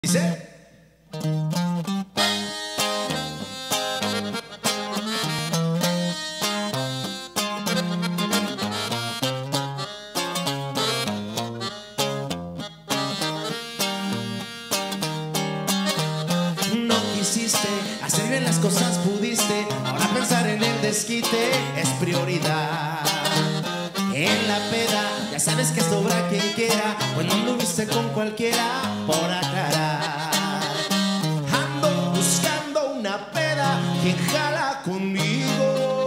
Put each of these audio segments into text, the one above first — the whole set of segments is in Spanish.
Dice, no quisiste hacer bien las cosas, pudiste. Ahora pensar en el desquite es prioridad. En la peda ya sabes que sobra quien quiera, pues no anduviste con cualquiera por aclarar. Ando buscando una peda quien jala conmigo,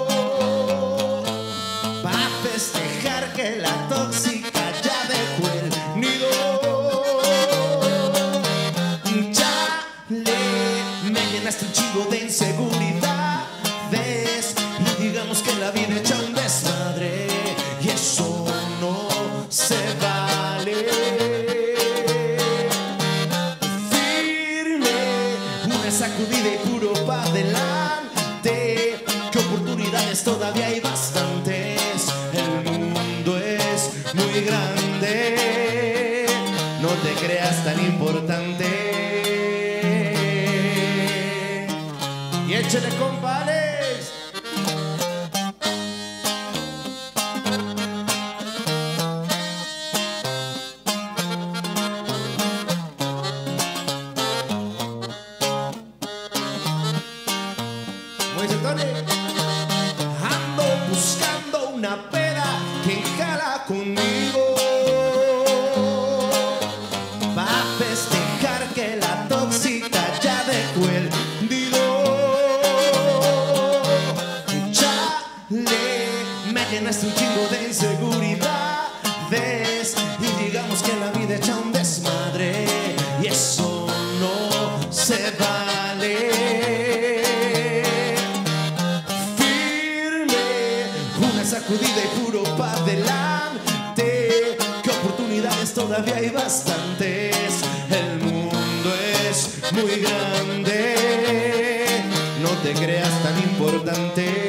pa' festejar que la tóxica ya dejó el nido. Chale, me llenaste un chingo de inseguridades y digamos que la vida echa un desmadre. Y eso no se vale. Firme, una sacudida y puro pa' adelante. Que oportunidades todavía hay bastantes. El mundo es muy grande. No te creas tan importante. Y échale, compadres. Ando buscando una peda que jala conmigo, pa' festejar que la tóxica ya dejó el nido. Chale, me llenaste un chingo de inseguridades y digamos que la vida echa un desmadre. Y eso no se vale. Sacudida y puro pa' adelante. Que oportunidades todavía hay bastantes. El mundo es muy grande. No te creas tan importante.